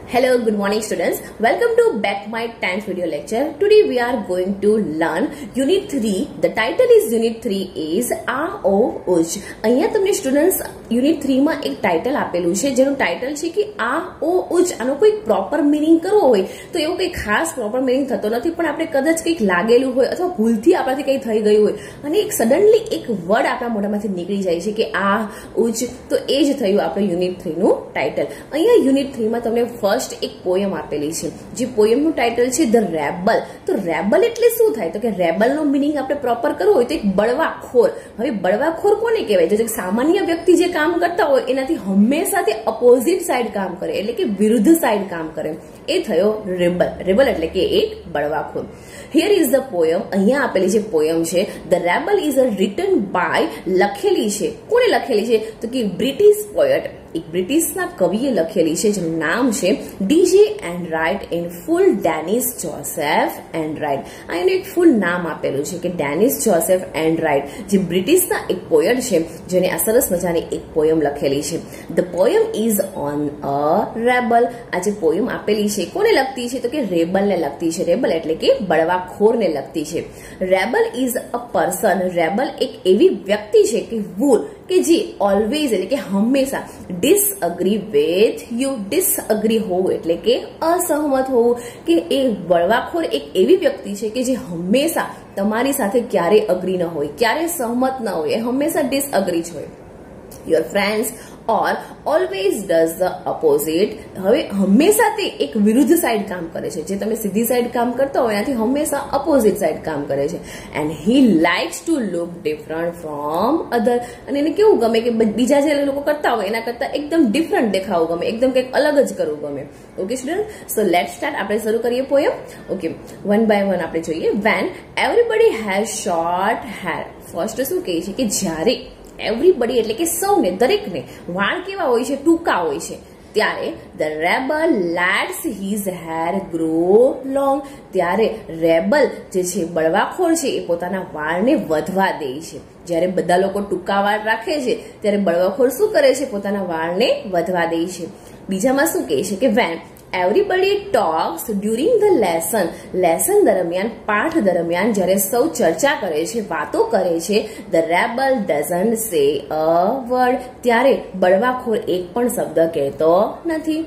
Hello, good morning students. Welcome to back my 10th video lecture. Today we are going to learn Unit 3. The title is Unit 3 is A O ઉજ. અહીંયા તમને students Unit 3 માં એક title આપેલું છે જેનું title છે કે આ ઓ ઉજ. આનો કોઈ પ્રોપર મીનિંગ કરવો હોય તો એવું કંઈ ખાસ પ્રોપર મીનિંગ થતો નથી, પણ આપણે કદાચ કંઈક લાગેલું હોય અથવા ભૂલથી આપણાથી કંઈ થઈ ગયું હોય અને એક સડનલી એક વર્ડ આપણા મોઢામાંથી નીકળી જાય છે કે આ ઉજ, તો એ જ થયું આપણું Unit 3 નું ટાઇટલ. અહીંયા Unit 3 માં તમને ફર્સ્ટ એક પોયમ આપેલી છે, જે પોયમનું ટાઇટલ છે ધ રેબલ. તો રેબલ એટલે શું થાય તો કે રેબલનો મિનિંગ આપણે પ્રોપર કરવો હોય તો એક બળવાખોર. હવે બળવાખોર કોને કહેવાય? જો સામાન્ય વ્યક્તિ જે કામ કરતા હોય એનાથી હંમેશા તે અપોઝિટ સાઈડ કામ કરે, એટલે કે વિરુદ્ધ સાઈડ કામ કરે, એ થયો રેબલ. રેબલ એટલે કે એક બળવાખોર. Here is the poem. અહીંયા આપેલી જે પોયમ છે the rebel is written by, લખેલી છે. કોને લખેલી છે તો કે બ્રિટિશ પોએટ, એક બ્રિટિશના કવિએ લખેલી છે જેનું નામ છે DJ Enright in full Dennis Joseph Enright. આ એનું એક ફૂલ નામ આપેલું છે કે ડેનિસ જોસેફ એન્ડરાઇટ, જે બ્રિટિશના એક પોએટ છે જેને આ સરસ મજાની એક પોયમ લખેલી છે. The poem is on a rebel. આ જે પોયમ આપેલી છે કોને લગતી છે તો કે રેબલને લગતી છે. રેબલ એટલે કે બળવાખોરને લગતી છે. Rebel is a person. Rebel એક એવી વ્યક્તિ છે કે વુ કે જે ઓલવેઝ એટલે કે હંમેશા ડિસઅગ્રી વિથ યુ. ડિસઅગ્રી હોવું એટલે કે અસહમત હોવું, કે એ બળવાખોર એક એવી વ્યક્તિ છે કે જે હંમેશા તમારી સાથે ક્યારે અગ્રી ન હોય, ક્યારે સહમત ન હોય, એ હંમેશા ડિસઅગ્રી જ હોય. Your friends or always does the opposite. હવે હંમેશા તે એક વિરુદ્ધ સાઈડ કામ કરે છે. જે તમે સીધી સાઈડ કામ કરતા હોય એનાથી હંમેશા અપોઝિટ સાઈડ કામ કરે છે. And he likes to look different from other. અને એને કેવું ગમે કે બીજા જે લોકો કરતા હોય એના કરતા એકદમ ડિફરન્ટ દેખાવું ગમે, એકદમ કંઈક અલગ જ કરવું ગમે. Okay student, so let's start. આપણે શરૂ કરીએ poem. Okay, one by one આપણે જોઈએ. When everybody has short hair. First શું કહે છે કે જ્યારે એવરીબડી એટલે કે સૌને, દરેકને વાળ કેવા હોય છે? ટૂંકા હોય છે. ત્યારે the rebel lets his hair grow long. ત્યારે રેબલ જે છે, બળવાખોર છે, એ પોતાના વાળને વધવા દે છે. જ્યારે બધા લોકો ટૂંકા વાળ રાખે છે ત્યારે બળવાખોર શું કરે છે? પોતાના વાળને વધવા દે છે. બીજામાં શું કહે છે કે when everybody talks during the lesson. Lesson દરમિયાન, પાઠ દરમિયાન જ્યારે સૌ ચર્ચા કરે છે, વાતો કરે છે, ધ રેબલ ડઝન્ટ સે અ વર્ડ. ત્યારે બળવાખોર એક પણ શબ્દ કહેતો નથી.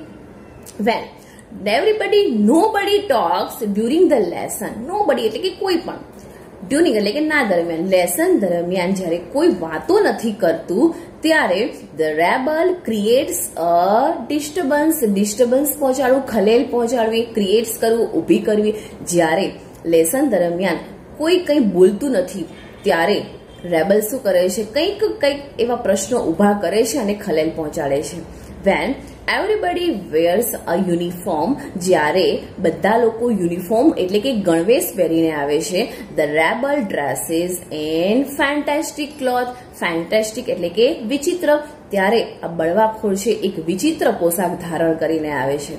When everybody nobody talks during the lesson. Nobody એટલે કે કોઈ પણ, ડ્યુરિંગ એટલે કે ના દરમિયાન, લેસન દરમિયાન જ્યારે કોઈ વાતો નથી કરતું ત્યારે the rebel creates a disturbance. Disturbance પહોંચાડવું, ખલેલ પહોંચાડવી, ક્રિએટ્સ કરવું, ઊભી કરવી. જ્યારે લેસન દરમિયાન કોઈ કંઈ બોલતું નથી ત્યારે રેબલ શું કરે છે? કંઈક એવા પ્રશ્નો ઊભા કરે છે અને ખલેલ પહોંચાડે છે. When everybody wears a uniform. જ્યારે બધા લોકો યુનિફોર્મ એટલે કે ગણવેશ પહેરીને આવે છે, the rebel dresses in fantastic cloth. Fantastic એટલે કે વિચિત્ર. ત્યારે આ બળવાખોર છે એક વિચિત્ર પોશાક ધારણ કરીને આવે છે.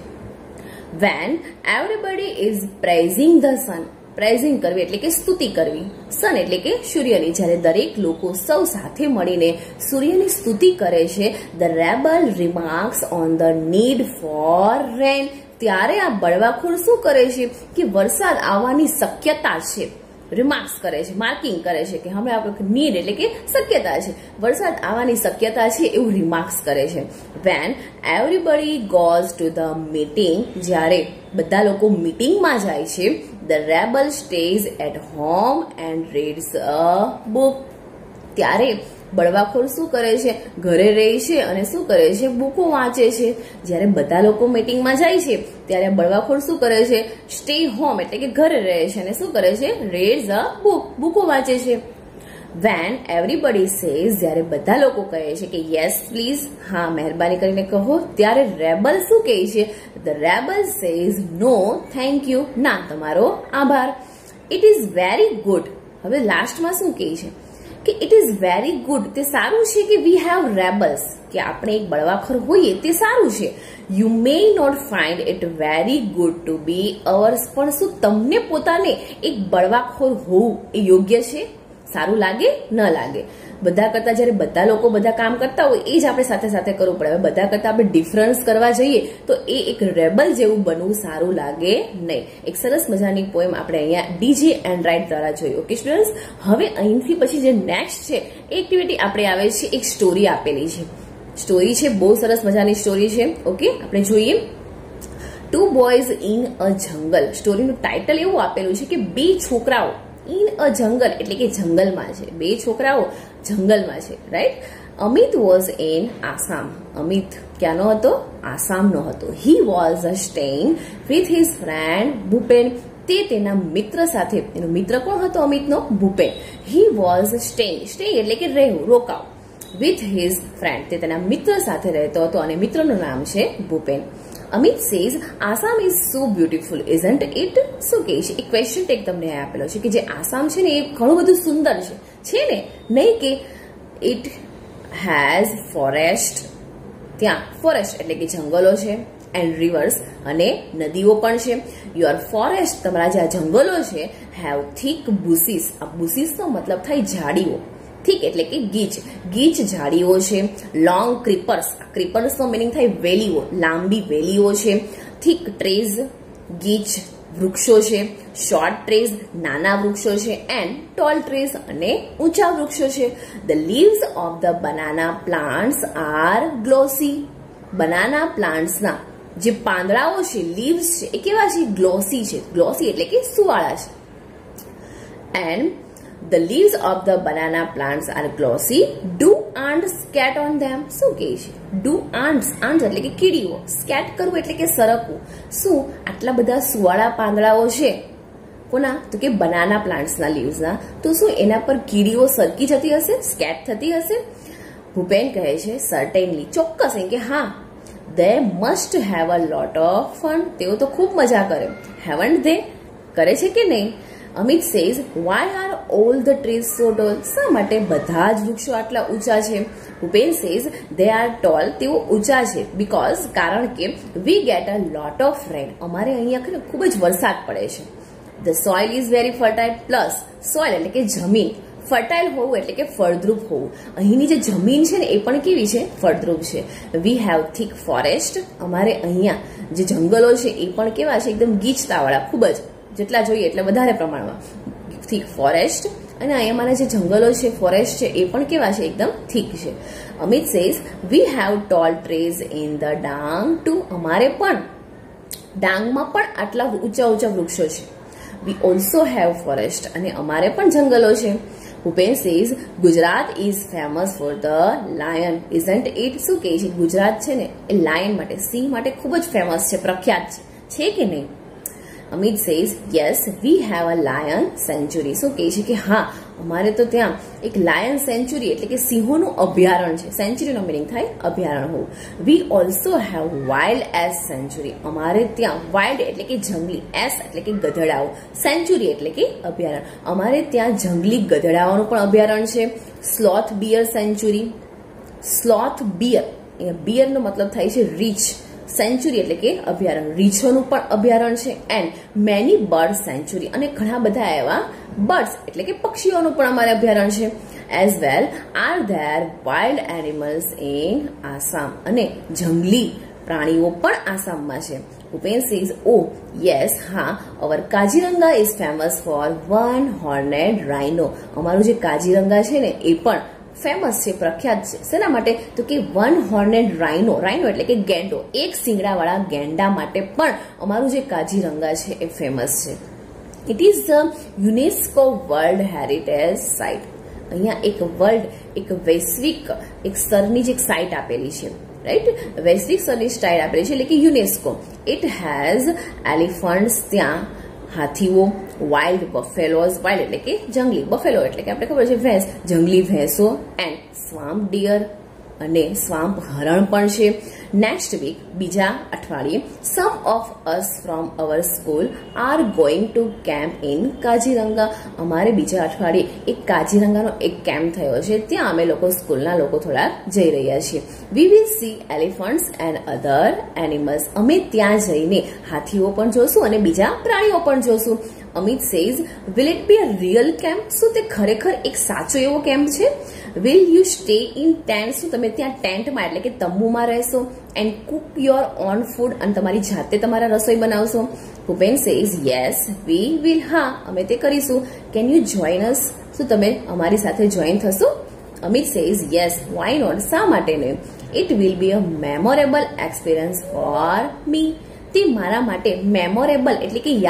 When everybody is praising the sun. Praising કરવી એટલે કે સ્તુતિ કરવી. સન એટલે કે સૂર્યની. જ્યારે દરેક લોકો સૌ સાથે મળીને સૂર્યની સ્તુતિ કરે છે, the rebel remarks on the need for rain. ત્યારે આ બળવાખોર શું કરે છે કે વરસાદ આવવાની શક્યતા છે, રિમાર્ક્સ કરે છે, માર્કિંગ કરે છે કે હમણાં આપણે નીડ એટલે કે શક્યતા છે, વરસાદ આવવાની શક્યતા છે, એવું રિમાર્ક્સ કરે છે. When everybody goes to the meeting. જ્યારે બધા લોકો મીટિંગમાં જાય છે, the rebel stays at home and reads a book. ત્યારે બળવાખોર શું કરે છે? ઘરે રહે છે અને શું કરે છે? બુકો વાંચે છે. જ્યારે બધા લોકો મીટિંગમાં જાય છે ત્યારે બળવાખોર શું કરે છે? સ્ટે હોમ એટલે કે ઘરે રહે છે અને શું કરે છે? રીડ્સ અ બુક, બુકો વાંચે છે. When everybody says. જ્યારે બધા લોકો કહે છે કે યસ પ્લીઝ, હા મહેરબાની કરીને કહો, ત્યારે રેબલ શું કહે છે? The rebel says no thank you. ના, તમારો આભાર. It is very good. હવે લાસ્ટમાં શું કહે છે કે ઇટ ઇઝ વેરી ગુડ. તે સારું છે કે વી હેવ રેબલ્સ, કે આપણે એક બળવાખોર હોઈએ તે સારું છે. You may not find it very good to be ours. પણ શું તમને પોતાને એક બળવાખોર હોવું એ યોગ્ય છે? સારું લાગે ન લાગે? બધા કરતા જ્યારે બધા લોકો બધા કામ કરતા હોય એ જ આપણે સાથે સાથે કરવું પડે. હવે બધા કરતા આપણે ડિફરન્સ કરવા જઈએ તો એ એક રેબલ જેવું બનવું સારું લાગે નહીં. એક સરસ મજાની પોએમ આપણે અહીંયા ડીજે એન્ડ રાઇટ દ્વારા જોઈ. ઓકે સ્ટુડન્ટ્સ, હવે અહીંથી પછી જે નેક્સ્ટ છે એક્ટિવિટી આપણે આવે છે, એક સ્ટોરી આપેલી છે. સ્ટોરી છે, બહુ સરસ મજાની સ્ટોરી છે. ઓકે, આપણે જોઈએ. ટુ બોયઝ ઇન અ જંગલ. સ્ટોરીનું ટાઇટલ એવું આપેલું છે કે બે છોકરાઓ ઇન અ જંગલ એટલે કે જંગલમાં છે. બે છોકરાઓ જંગલમાં છે, right. Amit was in Assam. Amit ક્યાંનો હતો? આસામનો હતો. He was staying with his friend Bhupen. તે તેના મિત્ર સાથે, એનો મિત્ર કોણ હતો અમિતનો? Bhupen. He was staying, staying એટલે કે રહેવું, રોકાવ. વિથ હિઝ ફ્રેન્ડ, તે તેના મિત્ર સાથે રહેતો હતો અને મિત્રનું નામ છે Bhupen. Amit says Assam is so beautiful isn't it. શું કહે છે? એક ક્વેશ્ચન ટેગ તમને આપેલો છે કે જે આસામ છે ને એ ઘણું બધું સુંદર છે ને? નહીં કે ઇટ હેઝ ફોરેસ્ટ. ત્યાં ફોરેસ્ટ એટલે કે જંગલો છે, એન્ડ રિવર્સ અને નદીઓ પણ છે. યોર ફોરેસ્ટ, તમારા જે આ જંગલો છે, હેવ થીક બુસીસ. આ બુસીસનો મતલબ થાય ઝાડીઓ. થીક એટલે કે ગીચ, ગીચ ઝાડીઓ છે. લોંગ ક્રીપર્સ, ક્રીપર્સનો મિનિંગ થાય વેલીઓ, લાંબી વેલીઓ છે. થીક ટ્રેઝ, ગીચ વૃક્ષો છે. શોર્ટ ટ્રેઝ, નાના વૃક્ષો છે. એન્ડ ટોલ ટ્રેઝ અને ઊંચા વૃક્ષો છે. The leaves of the banana plants are glossy. Banana પ્લાન્ટ્સના જે પાંદડાઓ છે, લીવ્સ છે, એ કેવા છે? ગ્લોસી છે. ગ્લોસી એટલે કે સુવાળા છે. And the leaves of the banana plants are glossy. Do ants scat on them? શું કહે છે? Do ants, ants એટલે કે કીડીઓ. સ્કેટ કરવું એટલે કે સરકવું. શું આટલા બધા સુવાળા પાંદડાઓ છે કોના? તો કે બનાના પ્લાન્ટ્સના લીવ્સના. તો શું એના પર કીડીઓ સરકી જતી હશે, સ્કેટ થતી હશે? ભૂપેન કહે છે સર્ટેનલી, ચોક્કસ, એમ કે હા. they must have a lot of fun. તેઓ તો ખૂબ મજા કરે. haven't they? કરે છે કે નહીં? Amit says why are all the trees so tall? શા માટે બધા જ વૃક્ષો આટલા ઊંચા છે? Bhupen says they are tall. તેઓ ઊંચા છે because, કારણ કે we get a lot of rain. અમારે અહીંયા ખૂબ જ વરસાદ પડે છે. the soil is very fertile. plus soil એટલે કે જમીન, ફર્ટાઇલ હોવું એટલે કે ફળદ્રુપ હોવું. અહીંની જે જમીન છે ને એ પણ કેવી છે? ફળદ્રુપ છે. We have thick forest. અમારે અહીંયા જે જંગલો છે એ પણ કેવા છે? એકદમ ગીચતાવાળા, ખૂબ જ, જેટલા જોઈએ એટલે વધારે પ્રમાણમાં. Thick forest. અને અહીંયા અમારા જે જંગલો છે, ફોરેસ્ટ છે, એ પણ કેવા છે? એકદમ થીક છે. Amit says we have tall trees in the Dang too. અમારે પણ ડાંગમાં પણ આટલા ઊંચા ઊંચા વૃક્ષો છે. We also have forest. અને અમારે પણ જંગલો છે. Bhupen says Gujarat is famous for the lion isn't it. શું કહે છે? ગુજરાત છે ને એ લાયન માટે, સિંહ માટે ખૂબ જ ફેમસ છે, પ્રખ્યાત છે કે નહીં? Amit says yes we have a lion sanctuary. શું કહે છે કે હા, અમારે તો ત્યાં એક લાયન સેન્ચુરી એટલે કે સિંહોનું અભયારણ્ય છે. સેન્ચુરીનો મિનિંગ થાય અભયારણ્ય હોવું. We also have wild ass sanctuary. અમારે ત્યાં વાઇલ્ડ એટલે કે જંગલી, એસ એટલે કે ગધેડાઓ, સેન્ચુરી એટલે કે અભયારણ્ય. અમારે ત્યાં જંગલી ગધેડાઓનું પણ અભયારણ્ય છે. Sloth bear sanctuary. Sloth bear, અહીંયા બિયરનો મતલબ થાય છે રીચ. સેન્ચુરી એટલે કે અભયારણ્ય. રીછોનું પણ અભયારણ્ય છે. And many bird sanctuary. અને ઘણા બધા એવા બર્ડ્સ એટલે કે પક્ષીઓનું પણ અમારે અભયારણ્ય છે. As well are there wild animals in Assam. અને જંગલી પ્રાણીઓ પણ આસામમાં છે. ભૂપેન સેઝ ઓ યસ, હા, our Kaziranga is famous for one horned rhino. અમારું જે કાજીરંગા છે ને એ પણ ફેમસ છે, પ્રખ્યાત છે. શેના માટે? તો કે વન હોર્નેડ રાઇનો. રાઇનો એટલે કે ગેંડો, એક શિંગડાવાળા ગેંડા માટે પણ અમારું જે કાજીરંગા છે એ ફેમસ છે. It is the UNESCO world heritage site. અહીંયા એક વૈશ્વિક, એક સ્તરની જે સાઇટ આપેલી છે, રાઈટ? વૈશ્વિક સ્તરની સાઇટ આપેલી છે એટલે કે યુનેસ્કો. It has elephants. ત્યાં હાથીઓ, વાઇલ્ડ બફેલોઝ. વાઇલ્ડ એટલે કે જંગલી, બફેલો એટલે કે આપણે ખબર છે ભેંસ, જંગલી ભેંસો. એન્ડ સ્વામ્પ ડિયર અને સ્વામ્પ હરણ પણ છે. નેક્સ્ટ વીક, બીજા અઠવાડિયે, some of us from our school are going to camp in Kaziranga. અમારે બીજા અઠવાડિયે એક કાજીરંગાનો એક કેમ્પ થયો છે, ત્યાં અમે લોકો સ્કૂલના લોકો થોડા જઈ રહ્યા છીએ. We will see elephants and other animals. અમે ત્યાં જઈને હાથીઓ પણ જોશું અને બીજા પ્રાણીઓ પણ જોશું. Amit says will it be a real camp? શું તે ખરેખર એક સાચો એવો કેમ્પ છે? Will you stay in tent? શું તમે ત્યાં ટેન્ટમાં એટલે કે તંબુમાં રહેશો? And cook your own food? અને તમારી જાતે તમારા રસોઈ બનાવશો? Bhupen says yes we will. હા, અમે તે કરીશું. Can you join us? શું તમે અમારી સાથે જોઈન થશો? Amit says yes why not? શા માટે નહીં? It will be a memorable experience for me. તે મારા માટે મેમોરેબલ એટલે કે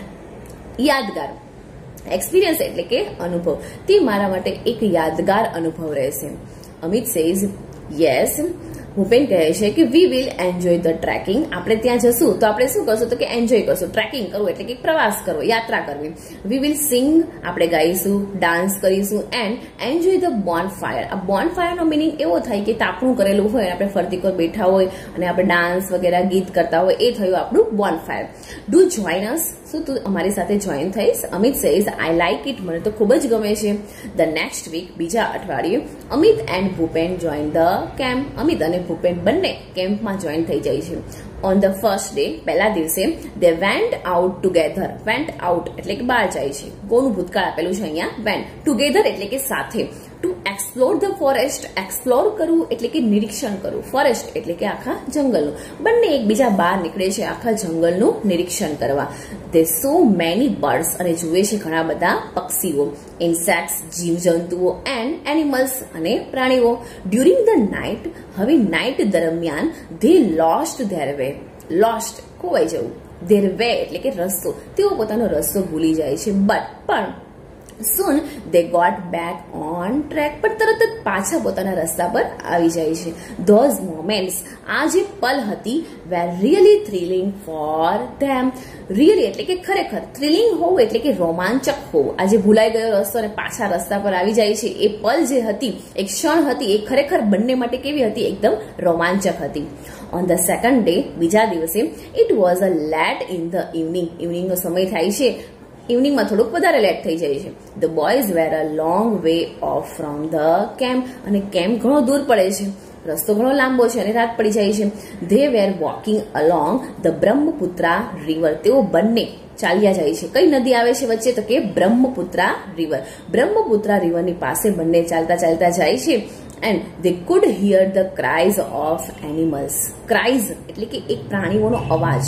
યાદગાર એક્સપિરિયન્સ એટલે કે અનુભવ. તે મારા માટે એક યાદગાર અનુભવ રહેશે. Amit says yes. ભૂપેન કહે છે કે we will enjoy the trekking. આપણે ત્યાં જશું તો આપણે શું કરશું? તો કે એન્જોય કરશું. ટ્રેકિંગ કરવું એટલે કે પ્રવાસ કરવો, યાત્રા કરવી. વી વિલ સિંગ, આપણે ગાઈશું, ડાન્સ કરીશું. And enjoy the bonfire. આ બોન ફાયરનો મિનિંગ એવો થાય કે તાપણું કરેલું હોય, આપણે ફરતી પર બેઠા હોય અને આપણે ડાન્સ વગેરે ગીત કરતા હોય, એ થયું આપણું bonfire. Do join us? શું તું અમારી સાથે જોઈન થઈશ? Amit says I like it. મને તો ખૂબ જ ગમે છે. ધ નેક્સ્ટ વીક, બીજા અઠવાડિયે, Amit and Bhupen join the camp. Amit અને ભૂપેન બંને કેમ્પમાં જોઈન થઈ જાય છે. ઓન ધ ફર્સ્ટ ડે, પહેલા દિવસે, they went out together. Went out એટલે કે બહાર જાય છે. કોનું ભૂતકાળ આપેલું છે અહીંયા? વેન્ટ. ટુગેધર એટલે કે સાથે. To explore the forest. Explore કરવું એટલે કે નિરીક્ષણ કરવું. ફોરેસ્ટ એટલે કે આખા જંગલનું. બંને એકબીજા બહાર નીકળે છે આખા જંગલનું નિરીક્ષણ કરવા. They saw many birds. અને જુએ છે ઘણા બધા પક્ષીઓ. ઇન્સેક્ટ્સ, જીવજંતુઓ. એન્ડ એનિમલ્સ, અને પ્રાણીઓ. ડ્યુરિંગ ધ નાઇટ, હવે નાઇટ દરમિયાન, they lost their way. Lost ખોવાઈ જવું. ધેર વે એટલે કે રસ્તો. તેઓ પોતાનો રસ્તો ભૂલી જાય છે. પણ soon they got back on track. પણ તરત જ પાછા પોતાના રસ્તા પર આવી જાય છે. those moments, આ જે પલ હતી, were really thrilling for them. really એટલે કે ખરેખર. થ્રિલિંગ હોવું એટલે કે રોમાંચક હોવું. આજે ભૂલાઈ ગયો રસ્તો અને પાછા રસ્તા પર આવી જાય છે, એ પલ જે હતી, એક ક્ષણ હતી, એ ખરેખર બંને માટે કેવી હતી? એકદમ રોમાંચક હતી. ઓન ધ સેકન્ડ ડે, બીજા દિવસે, it was a late in the evening. ઇવનિંગનો સમય થાય છે, ઇવનિંગમાં થોડુંક વધારે લેટ થઈ જાય છે. The boys were a long way off from the camp. અને કેમ્પ ઘણો દૂર પડે છે, રસ્તો ઘણો લાંબો છે અને રાત પડી જાય છે. They were walking along the Brahmaputra river. તેઓ બંને ચાલ્યા જાય છે. કઈ નદી આવે છે વચ્ચે? તો કે બ્રહ્મપુત્રા રિવર. બ્રહ્મપુત્રા રિવરની પાસે બંને ચાલતા ચાલતા જાય છે. And they could hear the cries of animals. cries એટલે કે એક પ્રાણીઓનો અવાજ.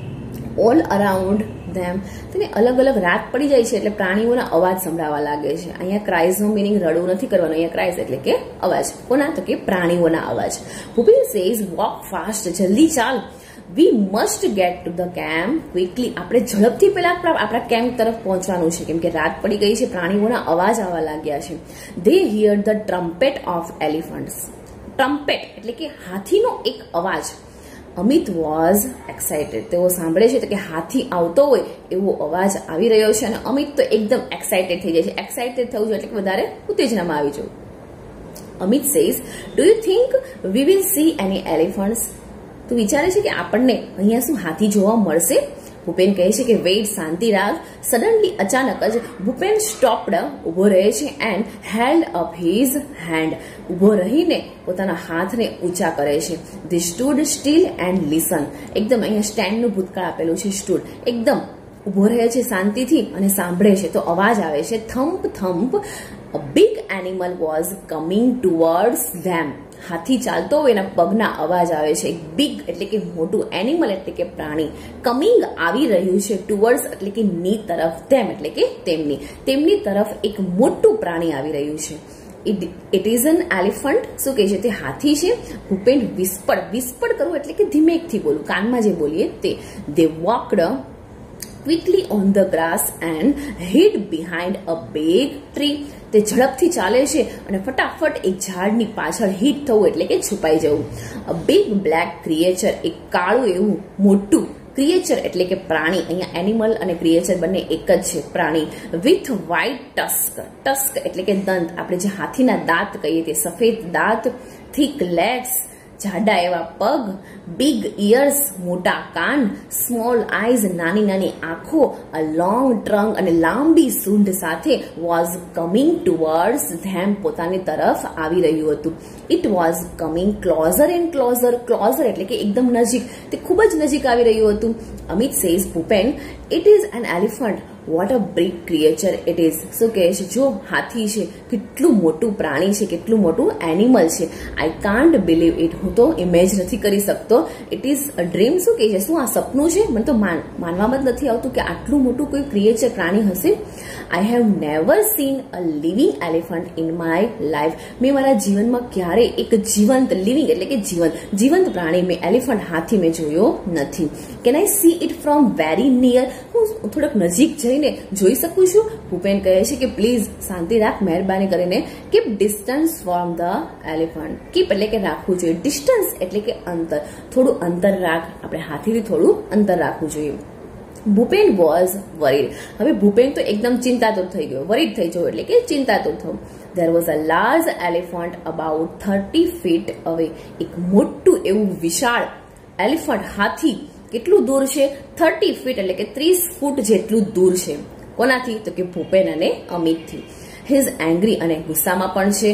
all around them. તેને અલગ અલગ રાત પડી જાય છે એટલે પ્રાણીઓના અવાજ સંભળાવા લાગે છે. અહીંયા ક્રાઇઝનો મિનિંગ રડવું નથી કરવાનું. અહીંયા ક્રાઇઝ એટલે કે અવાજ. કોના? તો કે પ્રાણીઓના અવાજ. Bhupen says walk fast. જલ્દી ચાલ. We must get to the camp quickly. આપણે ઝડપથી પહેલા આપણા કેમ્પ તરફ પહોંચવાનું છે, કેમ કે રાત પડી ગઈ છે, પ્રાણીઓના અવાજ આવવા લાગ્યા છે. They hear the trumpet of elephants. Trumpet એટલે કે હાથીનો એક અવાજ. Amit was excited. તેઓ સાંભળે છે તો કે હાથી આવતો હોય એવો અવાજ આવી રહ્યો છે અને અમિત તો એકદમ એક્સાઇટેડ થઈ જાય છે. એક્સાઇટેડ થવું જોઈએ એટલે કે વધારે ઉત્તેજનામાં આવી જવું. Amit says do you think we will see any elephants? તું વિચારે છે કે આપણને અહીંયા શું હાથી જોવા મળશે? ભૂપેન કહે છે કે વેઇટ, શાંતિ રાખ. સડનલી, અચાનક જ, ભૂપેન સ્ટોપ્ડ, ઉભો રહે છે. And held up his hand. ઉભો રહીને પોતાના હાથને ઊંચા કરે છે. He stood still and listen. એકદમ અહીંયા સ્ટેન્ડનું ભૂતકાળ આપેલું છે. સ્ટૂડ એકદમ ઉભો રહે છે શાંતિથી અને સાંભળે છે. તો અવાજ આવે છે thump thump. A big animal was coming towards them. હાથી ચાલતો હોય એના પગના અવાજ આવે છે. બિગ એટલે કે મોટું, એનિમલ એટલે કે પ્રાણી. કમિંગ આવી રહ્યું છે, ટુવર્ડ્સ એટલે કે ની તરફ, ધેમ એટલે કે તેમની તરફ એક મોટું પ્રાણી આવી રહ્યું છે. It is an elephant. શું કહે છે? તે હાથી છે. ભૂપેન વિસ્પડ કરવું એટલે કે ધીમેકથી બોલવું, કાનમાં જે બોલીએ તે. They walked quickly on the grass and hid behind a big tree. તે ઝડપથી ચાલે છે અને ફટાફટ એક ઝાડની પાછળ હિટ થવું એટલે કે છુપાઈ જવું. A big black creature. એક કાળું એવું મોટું ક્રિએચર એટલે કે પ્રાણી. અહીંયા એનિમલ અને ક્રિએચર બંને એક જ છે, પ્રાણી. With white tusk. ટસ્ક એટલે કે દંત. આપણે જે હાથીના દાંત કહીએ તે સફેદ દાંત. Thick legs. જાડા એવા પગ. Big ears. મોટા કાન. Small eyes. નાની નાની આંખો. A long trunk. અને લાંબી સૂંઢ સાથે. Was coming towards them. પોતાની તરફ આવી રહ્યું હતું. It was coming closer and closer. Closer એટલે કે એકદમ નજીક. તે ખૂબ જ નજીક આવી રહ્યું હતું. Amit says Bhupen it is an elephant, what a big creature it is. શું કહે છે, જો હાથી છે કેટલું મોટું પ્રાણી છે, કેટલું મોટું એનિમલ છે. આઈ કાન્ટ બિલીવ ઇટ, હું તો ઇમેજ નથી કરી શકતો. It is a dream. શું કહે છે, શું આ સપનું છે? મને તો માનવામાં જ નથી આવતું કે આટલું મોટું કોઈ ક્રિએચર પ્રાણી હશે. I have never seen a living elephant in my life. મેં મારા જીવનમાં ક્યારેય એક જીવંત, લિવિંગ એટલે કે જીવંત પ્રાણી, મેં એલિફન્ટ હાથી મેં જોયો નથી. Can I see it from very near, હું થોડોક નજીક જઈને જોઈ શકું છું? ભૂપેન કહે છે કે પ્લીઝ શાંતિ રાખ, મહેરબાની કરીને. Keep distance from the elephant. Keep એટલે કે રાખવું જોઈએ, ડિસ્ટન્સ એટલે કે અંતર, થોડું અંતર રાખ. આપણે હાથીથી થોડું અંતર રાખવું જોઈએ. Bhupen was worried. હવે ભૂપેન તો એકદમ ચિંતાતુર થઈ ગયો. વરીડ થઈ જવું એટલે કે ચિંતાતુર થવું. There was a large elephant about 30 feet away. એક મોટું એવું વિશાળ એલિફન્ટ, હાથી કેટલું દૂર છે? 30 ફીટ એટલે કે 30 ફૂટ જેટલું દૂર છે. કોનાથી? તો કે ભૂપેન અને અમિતથી. હી ઇઝ એંગ્રી, અને ગુસ્સામાં પણ છે.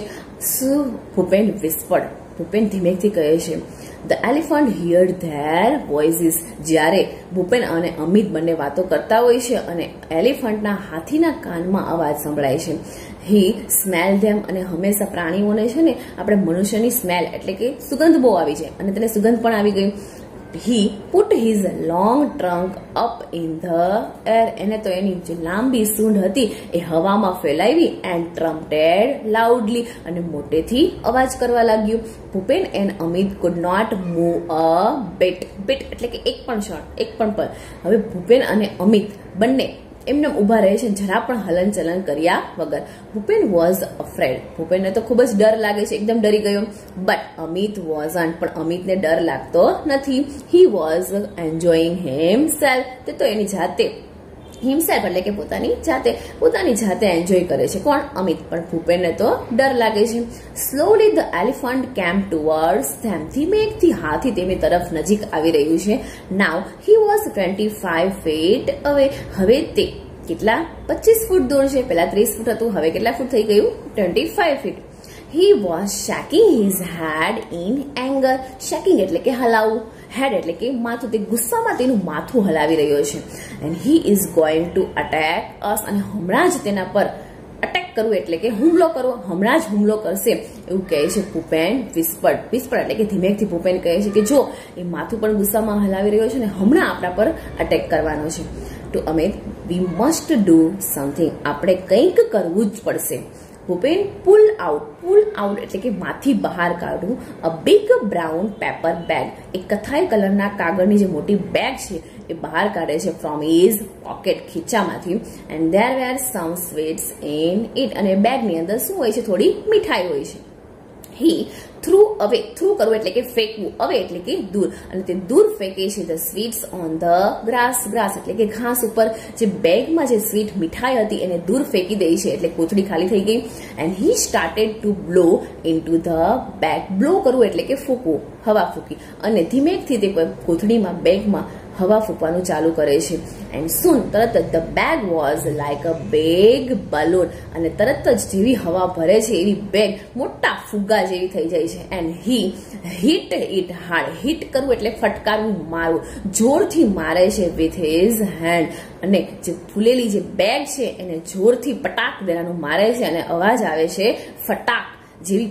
ભૂપેન વિસ્પર્ડ, ભૂપેન ધીમેથી કહે છે. The elephant heard their voices. જ્યારે ભૂપેન અને અમિત બંને વાતો કરતા હોય છે અને એલિફન્ટના, હાથીના કાનમાં અવાજ સંભળાય છે. હી સ્મેલ ધેમ, અને હંમેશા પ્રાણીઓને છે ને આપણે મનુષ્યની સ્મેલ એટલે કે સુગંધ બહુ આવી જાય, અને તેને સુગંધ પણ આવી ગઈ. He put his long trunk up in the air. એને તો એની જે લાંબી સૂંઢ હતી એ હવામાં ફેલાવી. એન્ડ ટ્રમ્પટેડ લાઉડલી, અને મોટેથી અવાજ કરવા લાગ્યું. Bhupen and Amit could not move a bit. Bit એટલે કે એક પણ ક્ષણ, એક પણ પલ. હવે ભૂપેન અને અમિત બંને એમને ઉભા રહે છે, જરા પણ હલનચલન કર્યા વગર. Bhupen was afraid. ભૂપેનને તો ખૂબ જ ડર લાગે છે, એકદમ ડરી ગયો. બટ અમિત વોઝન્ટ, પણ અમિતને ડર લાગતો નથી. He was enjoying himself. તે તો એની જાતે, હિમસેલ્ફ એટલે કે પોતાની જાતે એન્જોય કરે છે. કોણ? અમિત. પણ ભૂપેનને તો ડર લાગે છે. Slowly the elephant came towards them. ધીમેથી હાથી તેમની તરફ નજીક આવી રહ્યું છે. નાવ હી વોઝ 25 ફીટ અવે. હવે તે કેટલા? 25 ફૂટ દૂર છે. પહેલા 30 ફૂટ હતું, હવે કેટલા ફૂટ થઈ ગયું? 25 feet. He was shaking his head in anger. Shaking એટલે કે હલાવવું, head એટલે કે માથું. તે ગુસ્સામાં તેનું માથું હલાવી રહ્યો છે. And he is going to attack us. અને હમણાં જ તેના પર અટેક કરવું એટલે કે હુમલો કરવો, હમણાં જ હુમલો કરશે એવું કહે છે ભૂપેન. વિસ્પર્ડ. વિસ્પર્ડ એટલે કે ધીમેથી ભૂપેન કહે છે કે જો એ માથું પણ ગુસ્સામાં હલાવી રહ્યો છે ને હમણાં આપણા પર અટેક કરવાનો છે. To Amit, we must do something. આપણે કંઈક કરવું જ પડશે. ભૂપેન પુલ આઉટ એટલે કે માંથી બહાર કાઢવું. A big brown paper bag. એક કથાઈ કલરના કાગળની જે મોટી બેગ છે એ બહાર કાઢે છે ફ્રોમ હિઝ પોકેટ, ખીચામાંથી. And there were some sweets in it. અને બેગની અંદર શું હોય છે? થોડી મીઠાઈ હોય છે. હી થ્રુ અવે. થ્રુ કરવું એટલે કે ફેંકવું, અવે એટલે કે દૂર, અને તે દૂર ફેંકે છે the sweets on the grass. Grass એટલે કે ઘાસ ઉપર જે બેગમાં જે સ્વીટ મીઠાઈ હતી એને દૂર ફેંકી દે છે, એટલે કોથળી ખાલી થઈ ગઈ. And he started to blow into the bag. Blow કરવું એટલે કે ફૂંકવું, હવા ફૂંકી, અને ધીમેથી તે કોથળીમાં, બેગમાં હવા ફૂંકવાનું ચાલુ કરે છે. એન્ડ સૂન, તરત જ the bag was like a big balloon. અને તરત જ જેવી હવા ભરે છે એવી બેગ મોટા ફુગ્ગા જેવી થઈ જાય છે. And he hit it hard. Hit કરવું એટલે ફટકારવું, મારવું, જોરથી મારે છે વિથ હિઝ હેન્ડ. અને જે ફૂલેલી જે બેગ છે એને જોરથી પટાક દેવાનું મારે છે, અને અવાજ આવે છે ફટાક. જેવી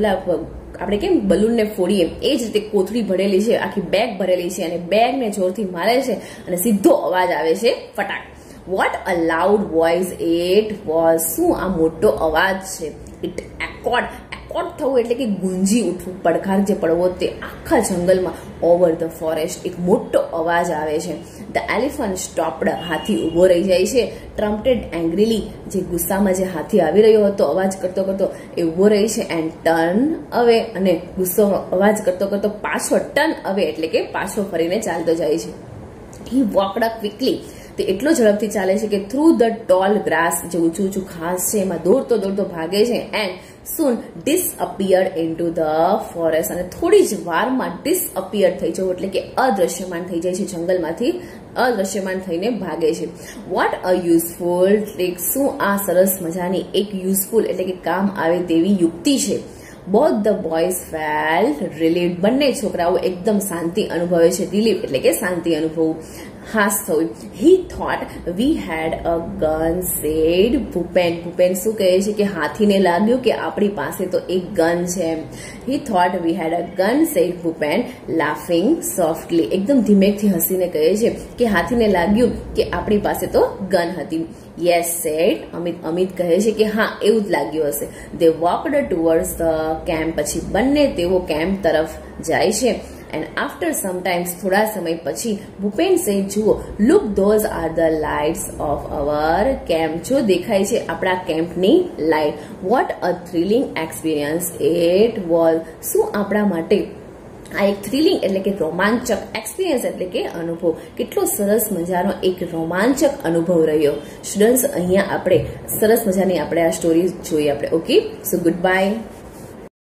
આપણે કેમ બલૂનને ફોડીએ એ જ રીતે કોથળી ભરેલી છે, આખી બેગ ભરેલી છે, અને બેગને જોરથી મારે છે અને સીધો અવાજ આવે છે ફટાક. What a loud voice it was. શું આ મોટો અવાજ છે? It Accord. એકોર્ડ થવું એટલે કે ગુંજી ઉઠવું, પડઘાર જે પડવો તે આખા જંગલમાં. Over the forest. એક મોટો અવાજ આવે છે. The elephant stopped. હાથી ઉભો રહી જાય છે. ટ્રમ્પટેડ એંગ્રીલી. જે ગુસ્સામાં જે હાથી આવી રહ્યો હતો અવાજ કરતો કરતો એ ઉભો રહી છે. એન્ડ ટર્ન અવે. અને ગુસ્સો અવાજ કરતો કરતો પાછો ટર્ન અવે એટલે કે પાછો ફરીને ચાલતો જાય છે. He walked quickly. તે એટલો ઝડપથી ચાલે છે કે થ્રુ ધ ટોલ ગ્રાસ. જે ઊંચું ઊંચું ઘાસ છે એમાં દોડતો દોડતો ભાગે છે. And soon disappeared into the forest. અને થોડી જ વારમાં ડિસઅપિયર થઈ જવું એટલે કે અદ્રશ્યમાન થઈ જાય છે, જંગલમાંથી અદ્રશ્યમાન થઈને ભાગે છે. What a useful trick. શું આ સરસ મજાની એક યુઝફુલ એટલે કે કામ આવે તેવી યુક્તિ છે. Both the boys felt relieved. બંને છોકરાઓ એકદમ શાંતિ અનુભવે છે. રિલીવ એટલે કે શાંતિ અનુભવ, હાસ થયું. He thought we had a gun, said Bhupen. Bhupen શું કહે છે કે હાથીને લાગ્યું કે આપણી પાસે તો એક ગન છે. He thought we had a gun, said Bhupen laughing softly. એકદમ ધીમેકથી હસીને કહે છે કે હાથીને લાગ્યું કે આપણી પાસે તો ગન હતી. Yes sad Amit. અમિત કહે છે કે હા એવું જ લાગ્યું હશે. They walked towards the camp. પછી બંને તેઓ કેમ્પ તરફ જાય છે. એન્ડ આફ્ટર સમટાઇમ્સ થોડા સમય પછી ભૂપેન સે જુઓ, look those are the lights of our camp. જો દેખાય છે આપણા કેમ્પની light. What a thrilling experience it was. શું આપણા માટે આ એક થ્રિલિંગ એટલે કે રોમાંચક, એક્સપિરિયન્સ એટલે કે અનુભવ, કેટલો સરસ મજાનો એક રોમાંચક અનુભવ રહ્યો. સ્ટુડન્ટ્સ અહીંયા આપણે સરસ મજાની આપણે આ સ્ટોરી જોઈ આપણે. Okay, so good by.